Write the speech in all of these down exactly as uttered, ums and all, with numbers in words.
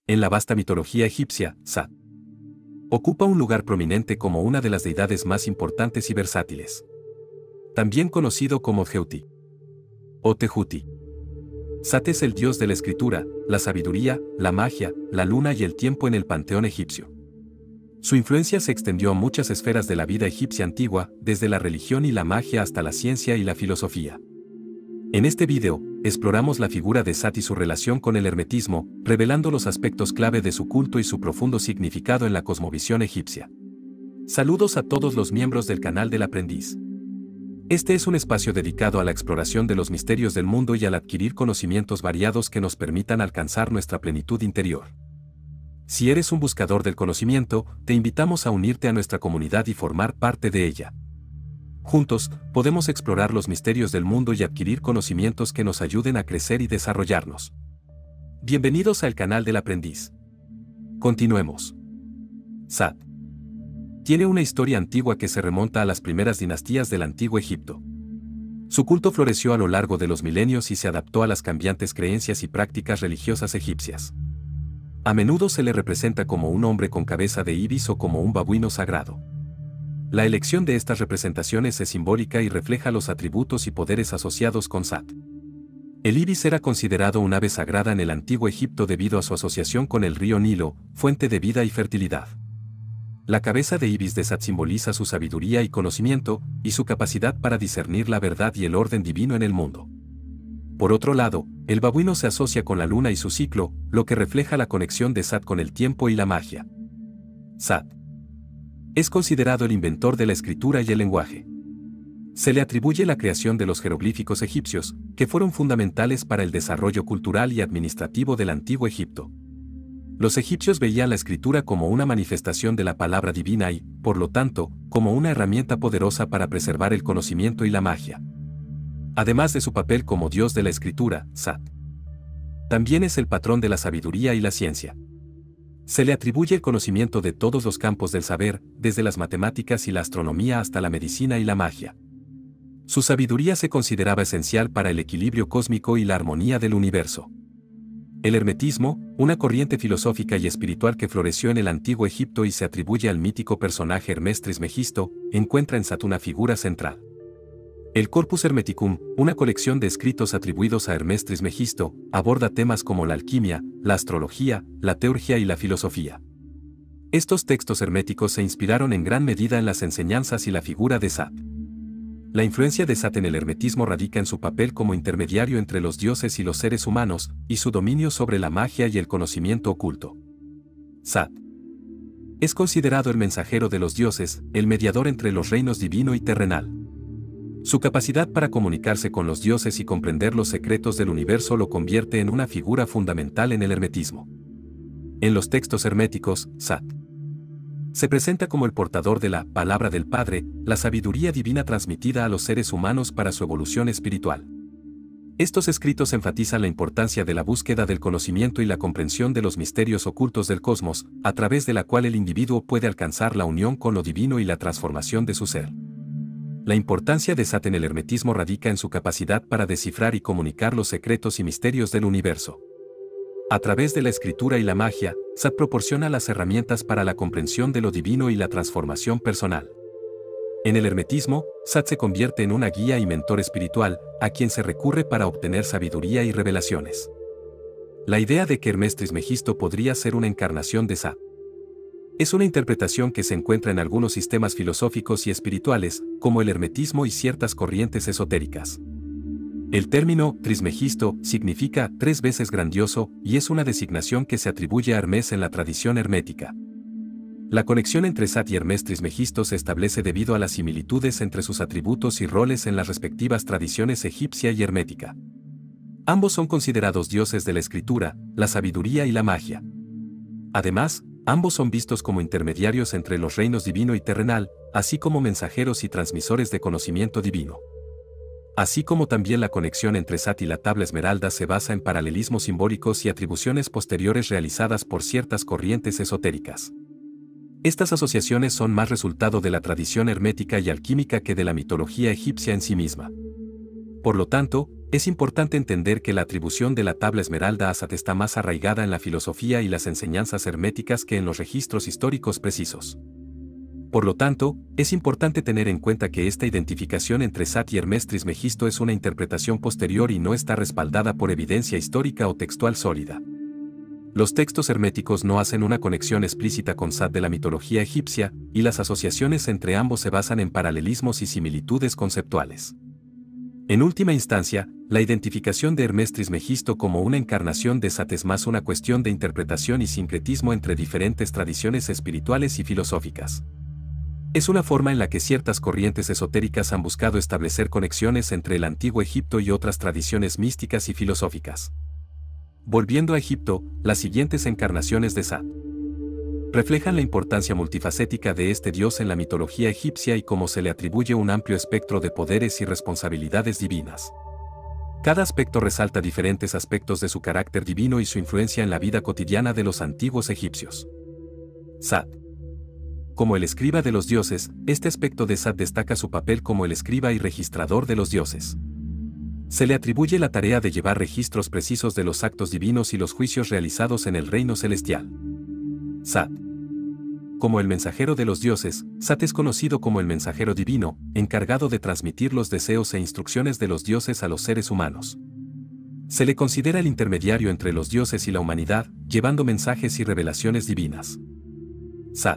En la vasta mitología egipcia, Sat ocupa un lugar prominente como una de las deidades más importantes y versátiles. También conocido como Jeuti o Tehuti. Sat es el dios de la escritura, la sabiduría, la magia, la luna y el tiempo en el panteón egipcio. Su influencia se extendió a muchas esferas de la vida egipcia antigua, desde la religión y la magia hasta la ciencia y la filosofía. En este video, exploramos la figura de Sat y su relación con el hermetismo, revelando los aspectos clave de su culto y su profundo significado en la cosmovisión egipcia. Saludos a todos los miembros del canal del aprendiz. Este es un espacio dedicado a la exploración de los misterios del mundo y al adquirir conocimientos variados que nos permitan alcanzar nuestra plenitud interior. Si eres un buscador del conocimiento, te invitamos a unirte a nuestra comunidad y formar parte de ella. Juntos, podemos explorar los misterios del mundo y adquirir conocimientos que nos ayuden a crecer y desarrollarnos. Bienvenidos al canal del aprendiz. Continuemos. Sat tiene una historia antigua que se remonta a las primeras dinastías del antiguo Egipto. Su culto floreció a lo largo de los milenios y se adaptó a las cambiantes creencias y prácticas religiosas egipcias. A menudo se le representa como un hombre con cabeza de ibis o como un babuino sagrado. La elección de estas representaciones es simbólica y refleja los atributos y poderes asociados con Sat. El ibis era considerado un ave sagrada en el antiguo Egipto debido a su asociación con el río Nilo, fuente de vida y fertilidad. La cabeza de ibis de Sat simboliza su sabiduría y conocimiento, y su capacidad para discernir la verdad y el orden divino en el mundo. Por otro lado, el babuino se asocia con la luna y su ciclo, lo que refleja la conexión de Sat con el tiempo y la magia. Sat es considerado el inventor de la escritura y el lenguaje. Se le atribuye la creación de los jeroglíficos egipcios, que fueron fundamentales para el desarrollo cultural y administrativo del antiguo Egipto. Los egipcios veían la escritura como una manifestación de la palabra divina y, por lo tanto, como una herramienta poderosa para preservar el conocimiento y la magia. Además de su papel como dios de la escritura, Sat también es el patrón de la sabiduría y la ciencia. Se le atribuye el conocimiento de todos los campos del saber, desde las matemáticas y la astronomía hasta la medicina y la magia. Su sabiduría se consideraba esencial para el equilibrio cósmico y la armonía del universo. El hermetismo, una corriente filosófica y espiritual que floreció en el antiguo Egipto y se atribuye al mítico personaje Hermes Trismegisto, encuentra en Sat una figura central. El Corpus Hermeticum, una colección de escritos atribuidos a Hermes Trismegisto, aborda temas como la alquimia, la astrología, la teurgia y la filosofía. Estos textos herméticos se inspiraron en gran medida en las enseñanzas y la figura de Sat. La influencia de Sat en el hermetismo radica en su papel como intermediario entre los dioses y los seres humanos, y su dominio sobre la magia y el conocimiento oculto. Sat es considerado el mensajero de los dioses, el mediador entre los reinos divino y terrenal. Su capacidad para comunicarse con los dioses y comprender los secretos del universo lo convierte en una figura fundamental en el hermetismo. En los textos herméticos, Sat se presenta como el portador de la palabra del Padre, la sabiduría divina transmitida a los seres humanos para su evolución espiritual. Estos escritos enfatizan la importancia de la búsqueda del conocimiento y la comprensión de los misterios ocultos del cosmos, a través de la cual el individuo puede alcanzar la unión con lo divino y la transformación de su ser. La importancia de Sat en el hermetismo radica en su capacidad para descifrar y comunicar los secretos y misterios del universo. A través de la escritura y la magia, Sat proporciona las herramientas para la comprensión de lo divino y la transformación personal. En el hermetismo, Sat se convierte en una guía y mentor espiritual, a quien se recurre para obtener sabiduría y revelaciones. La idea de que Hermes Trismegisto podría ser una encarnación de Sat es una interpretación que se encuentra en algunos sistemas filosóficos y espirituales, como el hermetismo y ciertas corrientes esotéricas. El término Trismegisto significa tres veces grandioso y es una designación que se atribuye a Hermes en la tradición hermética. La conexión entre Sat y Hermes Trismegisto se establece debido a las similitudes entre sus atributos y roles en las respectivas tradiciones egipcia y hermética. Ambos son considerados dioses de la escritura, la sabiduría y la magia. Además, ambos son vistos como intermediarios entre los reinos divino y terrenal, así como mensajeros y transmisores de conocimiento divino. Así como también la conexión entre Sat y la tabla esmeralda se basa en paralelismos simbólicos y atribuciones posteriores realizadas por ciertas corrientes esotéricas. Estas asociaciones son más resultado de la tradición hermética y alquímica que de la mitología egipcia en sí misma. Por lo tanto, es importante entender que la atribución de la tabla esmeralda a Sat está más arraigada en la filosofía y las enseñanzas herméticas que en los registros históricos precisos. Por lo tanto, es importante tener en cuenta que esta identificación entre Sat y Hermes Trismegisto es una interpretación posterior y no está respaldada por evidencia histórica o textual sólida. Los textos herméticos no hacen una conexión explícita con Sat de la mitología egipcia, y las asociaciones entre ambos se basan en paralelismos y similitudes conceptuales. En última instancia, la identificación de Hermes Trismegisto como una encarnación de Sat es más una cuestión de interpretación y sincretismo entre diferentes tradiciones espirituales y filosóficas. Es una forma en la que ciertas corrientes esotéricas han buscado establecer conexiones entre el antiguo Egipto y otras tradiciones místicas y filosóficas. Volviendo a Egipto, las siguientes encarnaciones de Sat reflejan la importancia multifacética de este dios en la mitología egipcia y cómo se le atribuye un amplio espectro de poderes y responsabilidades divinas. Cada aspecto resalta diferentes aspectos de su carácter divino y su influencia en la vida cotidiana de los antiguos egipcios. Sat. Como el escriba de los dioses, este aspecto de Sat destaca su papel como el escriba y registrador de los dioses. Se le atribuye la tarea de llevar registros precisos de los actos divinos y los juicios realizados en el reino celestial. Sat. Como el mensajero de los dioses, Sat es conocido como el mensajero divino, encargado de transmitir los deseos e instrucciones de los dioses a los seres humanos. Se le considera el intermediario entre los dioses y la humanidad, llevando mensajes y revelaciones divinas. Sat.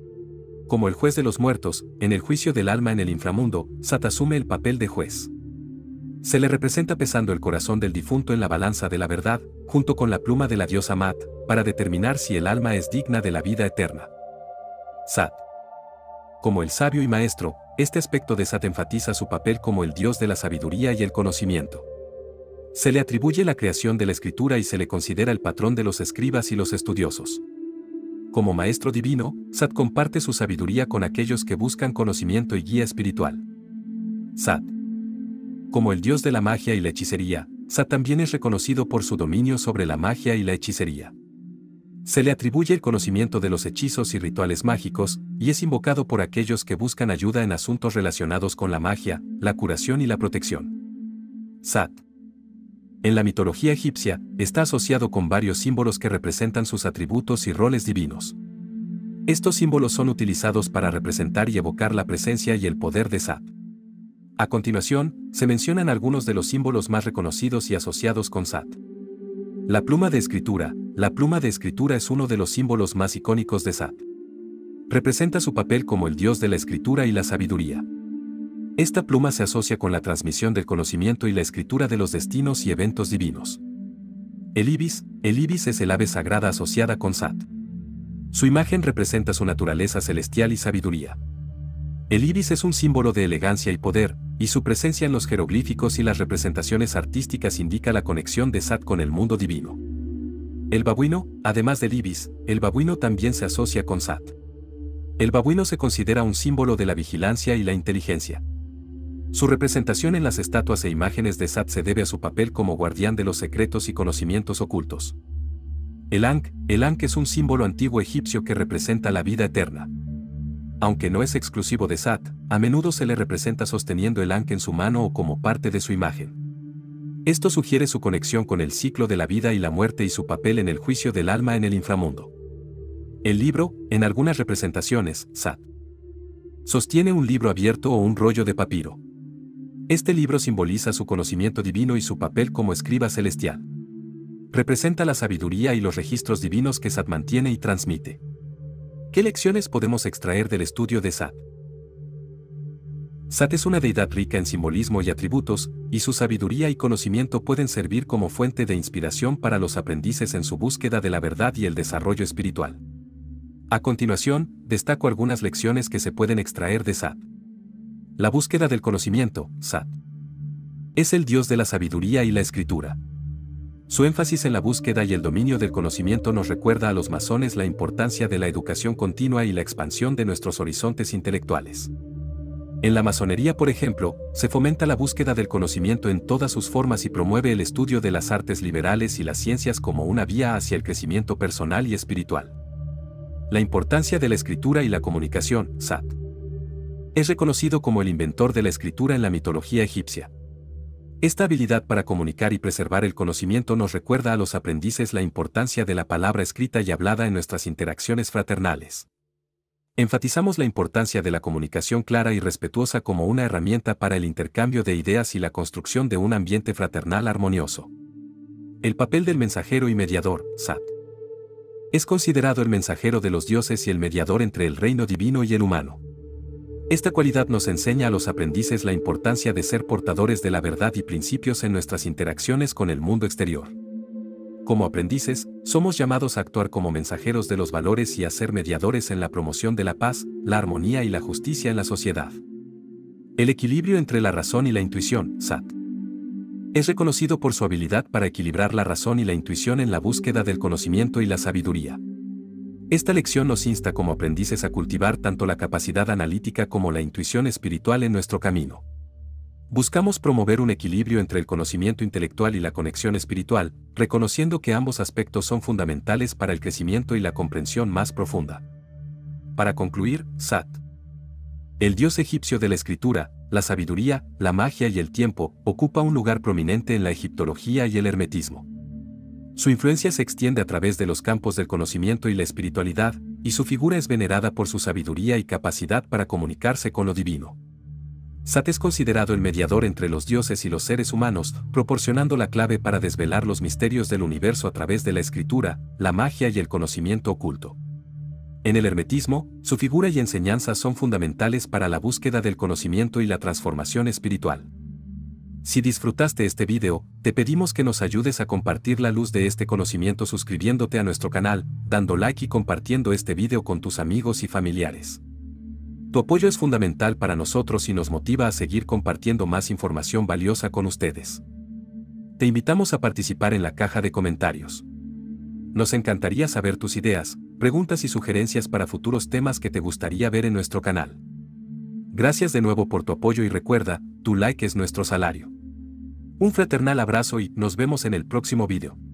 Como el juez de los muertos, en el juicio del alma en el inframundo, Sat asume el papel de juez. Se le representa pesando el corazón del difunto en la balanza de la verdad, junto con la pluma de la diosa Mat, para determinar si el alma es digna de la vida eterna. Sat. Como el sabio y maestro, este aspecto de Sat enfatiza su papel como el dios de la sabiduría y el conocimiento. Se le atribuye la creación de la escritura y se le considera el patrón de los escribas y los estudiosos. Como maestro divino, Sat comparte su sabiduría con aquellos que buscan conocimiento y guía espiritual. Sat. Como el dios de la magia y la hechicería, Sat también es reconocido por su dominio sobre la magia y la hechicería. Se le atribuye el conocimiento de los hechizos y rituales mágicos, y es invocado por aquellos que buscan ayuda en asuntos relacionados con la magia, la curación y la protección. Sat. En la mitología egipcia, está asociado con varios símbolos que representan sus atributos y roles divinos. Estos símbolos son utilizados para representar y evocar la presencia y el poder de Sat. A continuación, se mencionan algunos de los símbolos más reconocidos y asociados con Sat. La pluma de escritura. La pluma de escritura es uno de los símbolos más icónicos de Sat. Representa su papel como el dios de la escritura y la sabiduría. Esta pluma se asocia con la transmisión del conocimiento y la escritura de los destinos y eventos divinos. El ibis. El ibis es el ave sagrada asociada con Sat. Su imagen representa su naturaleza celestial y sabiduría. El ibis es un símbolo de elegancia y poder, y su presencia en los jeroglíficos y las representaciones artísticas indica la conexión de Sat con el mundo divino. El babuino. Además del ibis, el babuino también se asocia con Sat. El babuino se considera un símbolo de la vigilancia y la inteligencia. Su representación en las estatuas e imágenes de Sat se debe a su papel como guardián de los secretos y conocimientos ocultos. El Ankh. El Ankh es un símbolo antiguo egipcio que representa la vida eterna. Aunque no es exclusivo de Sat, a menudo se le representa sosteniendo el Ankh en su mano o como parte de su imagen. Esto sugiere su conexión con el ciclo de la vida y la muerte y su papel en el juicio del alma en el inframundo. El libro. En algunas representaciones, Sat sostiene un libro abierto o un rollo de papiro. Este libro simboliza su conocimiento divino y su papel como escriba celestial. Representa la sabiduría y los registros divinos que Sat mantiene y transmite. ¿Qué lecciones podemos extraer del estudio de Sat? Sat es una deidad rica en simbolismo y atributos, y su sabiduría y conocimiento pueden servir como fuente de inspiración para los aprendices en su búsqueda de la verdad y el desarrollo espiritual. A continuación, destaco algunas lecciones que se pueden extraer de Sat. La búsqueda del conocimiento. Sat es el dios de la sabiduría y la escritura. Su énfasis en la búsqueda y el dominio del conocimiento nos recuerda a los masones la importancia de la educación continua y la expansión de nuestros horizontes intelectuales. En la masonería, por ejemplo, se fomenta la búsqueda del conocimiento en todas sus formas y promueve el estudio de las artes liberales y las ciencias como una vía hacia el crecimiento personal y espiritual. La importancia de la escritura y la comunicación. Sat es reconocido como el inventor de la escritura en la mitología egipcia. Esta habilidad para comunicar y preservar el conocimiento nos recuerda a los aprendices la importancia de la palabra escrita y hablada en nuestras interacciones fraternales. Enfatizamos la importancia de la comunicación clara y respetuosa como una herramienta para el intercambio de ideas y la construcción de un ambiente fraternal armonioso. El papel del mensajero y mediador, Sat. Es considerado el mensajero de los dioses y el mediador entre el reino divino y el humano. Esta cualidad nos enseña a los aprendices la importancia de ser portadores de la verdad y principios en nuestras interacciones con el mundo exterior. Como aprendices, somos llamados a actuar como mensajeros de los valores y a ser mediadores en la promoción de la paz, la armonía y la justicia en la sociedad. El equilibrio entre la razón y la intuición, Sat. Es reconocido por su habilidad para equilibrar la razón y la intuición en la búsqueda del conocimiento y la sabiduría. Esta lección nos insta como aprendices a cultivar tanto la capacidad analítica como la intuición espiritual en nuestro camino. Buscamos promover un equilibrio entre el conocimiento intelectual y la conexión espiritual, reconociendo que ambos aspectos son fundamentales para el crecimiento y la comprensión más profunda. Para concluir, Sat. El dios egipcio de la escritura, la sabiduría, la magia y el tiempo, ocupa un lugar prominente en la egiptología y el hermetismo. Su influencia se extiende a través de los campos del conocimiento y la espiritualidad, y su figura es venerada por su sabiduría y capacidad para comunicarse con lo divino. Sat es considerado el mediador entre los dioses y los seres humanos, proporcionando la clave para desvelar los misterios del universo a través de la escritura, la magia y el conocimiento oculto. En el hermetismo, su figura y enseñanzas son fundamentales para la búsqueda del conocimiento y la transformación espiritual. Si disfrutaste este video, te pedimos que nos ayudes a compartir la luz de este conocimiento suscribiéndote a nuestro canal, dando like y compartiendo este video con tus amigos y familiares. Tu apoyo es fundamental para nosotros y nos motiva a seguir compartiendo más información valiosa con ustedes. Te invitamos a participar en la caja de comentarios. Nos encantaría saber tus ideas, preguntas y sugerencias para futuros temas que te gustaría ver en nuestro canal. Gracias de nuevo por tu apoyo y recuerda, tu like es nuestro salario. Un fraternal abrazo y nos vemos en el próximo video.